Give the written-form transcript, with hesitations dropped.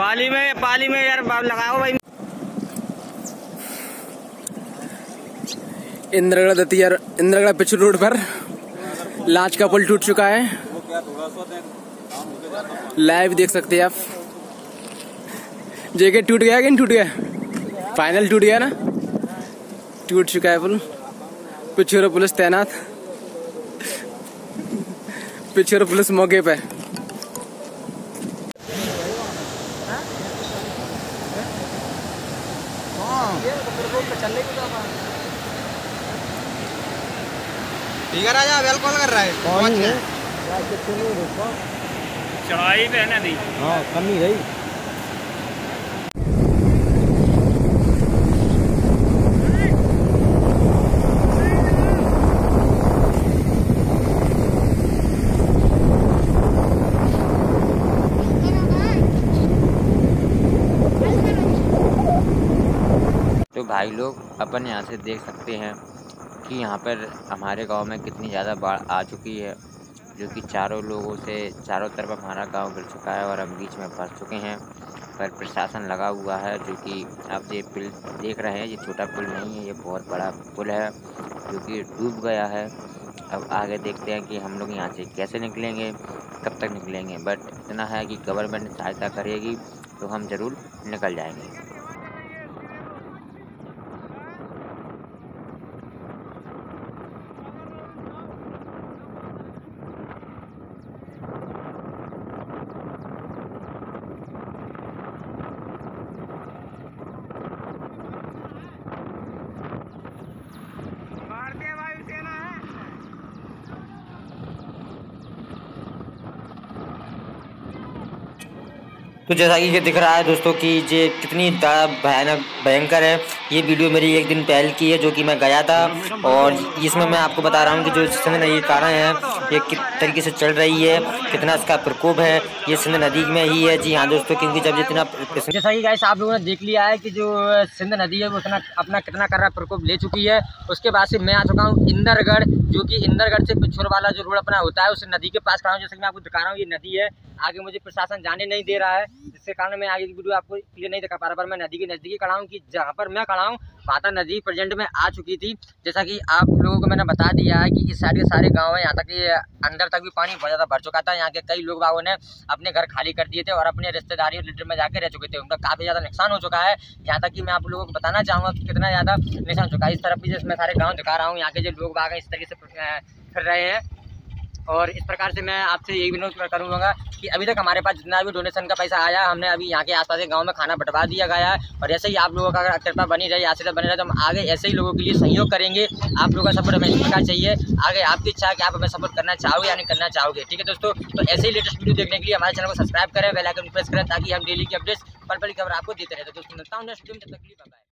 पाली में यार लगाओ भाई। इंद्रगढ़ दतिया इंद्रगढ़ पिछू रोड पर लांच का पुल टूट चुका है। लाइव देख सकते हैं आप। जेके टूट गया कि नहीं टूट गया? फाइनल टूट गया ना, टूट चुका है पुल। पिछोर पुलिस तैनात, पिछोर पुलिस मौके पे। ठीक है राजा, बेल कॉल कर रहा है। कौन है? चढ़ाई पे है नदी। हाँ, कमी रही। तो भाई लोग अपन यहाँ से देख सकते हैं कि यहाँ पर हमारे गांव में कितनी ज़्यादा बाढ़ आ चुकी है, जो कि चारों तरफ हमारा गांव गिर चुका है और हम बीच में फंस चुके हैं। पर प्रशासन लगा हुआ है, जो कि आप ये पुल देख रहे हैं, ये छोटा पुल नहीं है, ये बहुत बड़ा पुल है जो कि डूब गया है। अब आगे देखते हैं कि हम लोग यहाँ से कैसे निकलेंगे, कब तक निकलेंगे। बट इतना है कि गवर्नमेंट सहायता करेगी तो हम ज़रूर निकल जाएंगे। तो जैसा कि ये दिख रहा है दोस्तों कि ये कितनी भयंकर है। ये वीडियो मेरी एक दिन पहले की है, जो कि मैं गया था, और इसमें मैं आपको बता रहा हूँ कि जो सिंध नदी कारा है ये किस तरीके से चल रही है, कितना इसका प्रकोप है। ये सिंध नदी में ही है जी हाँ दोस्तों, क्योंकि जब जितना जैसा कि गाइस आप लोगों ने देख लिया है कि जो सिंध नदी है वो अपना कितना कर रहा प्रकोप ले चुकी है। उसके बाद से मैं आ चुका हूँ इंद्रगढ़, जो कि इंद्रगढ़ से पिछोर वाला जो रोड अपना होता है उस नदी के पास खड़ा हूँ। जैसे कि मैं आपको दिखा रहा हूँ, ये नदी है। आगे मुझे प्रशासन जाने नहीं दे रहा है, जिसके कारण मैं आगे की वीडियो आपको क्लियर नहीं दिखा पा रहा। पर मैं नदी के नज़दीकी खड़ा हूँ कि जहाँ पर मैं खड़ा हूँ पाता नदी प्रेजेंट में आ चुकी थी। जैसा कि आप लोगों को मैंने बता दिया है कि इस साइड के सारे गांव है, यहाँ तक कि अंदर तक भी पानी बहुत ज़्यादा भर चुका था। यहाँ के कई लोग बागों ने अपने घर खाली कर दिए थे और अपने रिश्तेदारी और लिटर में जाकर रह चुके थे। उनका काफ़ी ज़्यादा नुकसान हो चुका है। यहाँ तक कि मैं आप लोगों को बताना चाहूँगा कि कितना ज़्यादा नुकसान हो चुका है। इस तरफ भी मैं सारे गाँव दिखा रहा हूँ, यहाँ के जो लोग बाग हैं इस तरीके से फिर रहे हैं। और इस प्रकार से मैं आपसे यही विनोद करूँगा कि अभी तक हमारे पास जितना भी डोनेशन का पैसा आया, हमने अभी यहाँ के आसपास के गांव में खाना बंटवा दिया गया है। और ऐसे ही आप लोगों का अगर कृपा बनी रहे, आशीर्वाद बने रहे, तो हम आगे ऐसे ही लोगों के लिए सहयोग करेंगे। आप लोगों का सपोर्ट हमें इस प्रकार चाहिए। आगे आपकी इच्छा है कि आप हमें सपोर्ट करना चाहोगे या नहीं करना चाहोगे। ठीक है दोस्तों, तो ऐसे ही लेटेस्ट वीडियो देखने के लिए हमारे चैनल को सब्सक्राइब करें, बेल आइकन प्रेस करें, ताकि हम डेली की अपडेट्स पल पल की खबर आपको देते रहे। तो दोस्तों मिलता हूँ नेक्स्ट वीडियो में, तब तक के लिए बाय बाय।